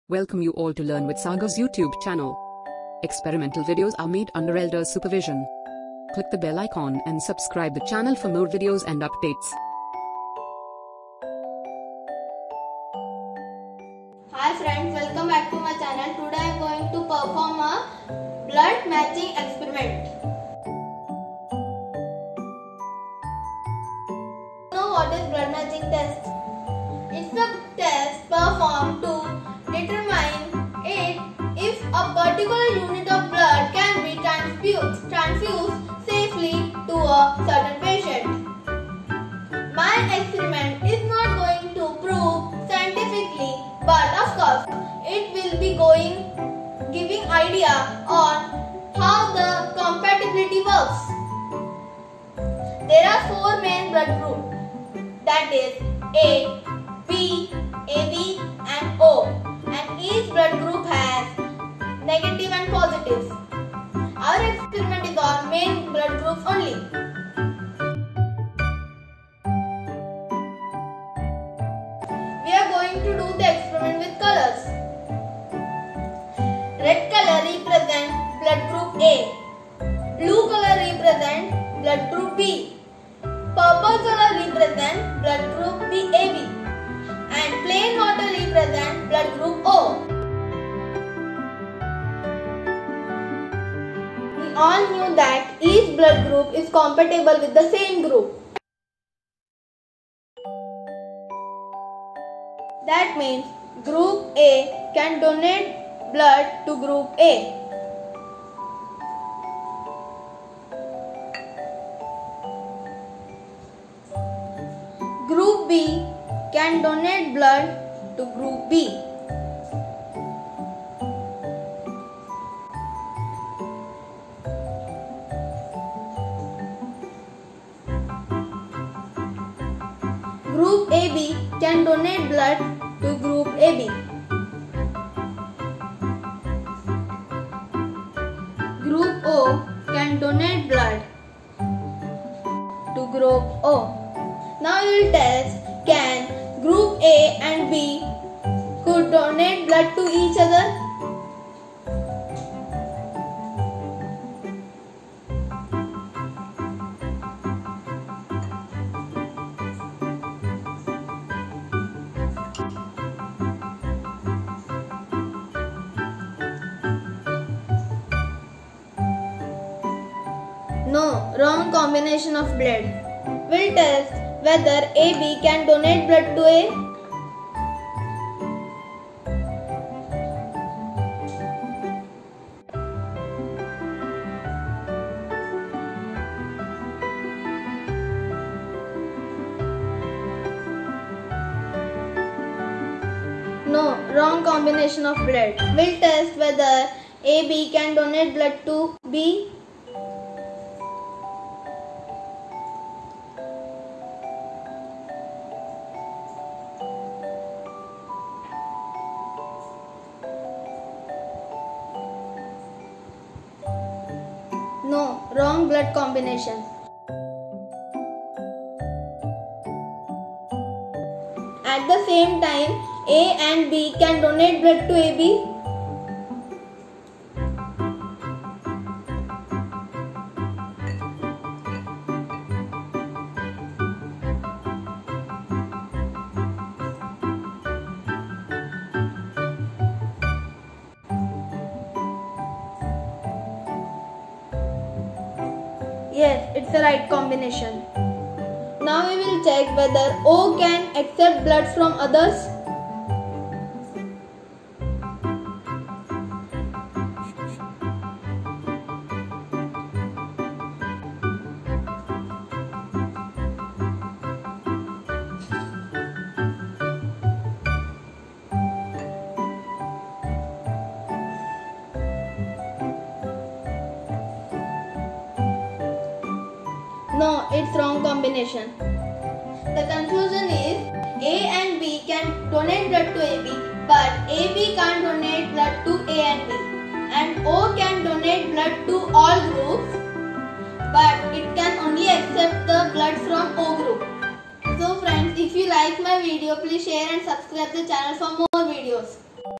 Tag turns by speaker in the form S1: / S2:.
S1: Welcome you all to Learn with Sagar's YouTube channel. Experimental videos are made under Elder's supervision. Click the bell icon and subscribe the channel for more videos and updates.
S2: Hi friends, welcome back to my channel. Today I am going to perform a blood matching experiment. You know what is blood matching test? It's a test performed to determine if a particular unit of blood can be transfused safely to a certain patient. My experiment is not going to prove scientifically, but of course it will be giving idea on how the compatibility works. There are 4 main blood groups, that is A, B, AB and O, and each blood group has negative and positives. Our experiment is on main blood groups only. We are going to do the experiment with colors. Red color represents blood group A. Blue color represents blood group B. Purple color represents blood group AB. And plain water represents blood group O. We all knew that each blood group is compatible with the same group. That means group A can donate blood to group A. Group B can donate blood to group B. Group AB can donate blood to group AB. Group O can donate blood to group O. Now we will test, can group A and B could donate blood to each other? No, wrong combination of blood. We'll test whether AB can donate blood to A. No, wrong combination of blood. We'll test whether AB can donate blood to B. No, wrong blood combination. At the same time, A and B can donate blood to AB. Yes, it's the right combination. Now we will check whether O can accept blood from others. No, it's wrong combination. The conclusion is A and B can donate blood to AB, but AB can't donate blood to A and B. And O can donate blood to all groups, but it can only accept the blood from O group. So friends, if you like my video, please share and subscribe the channel for more videos.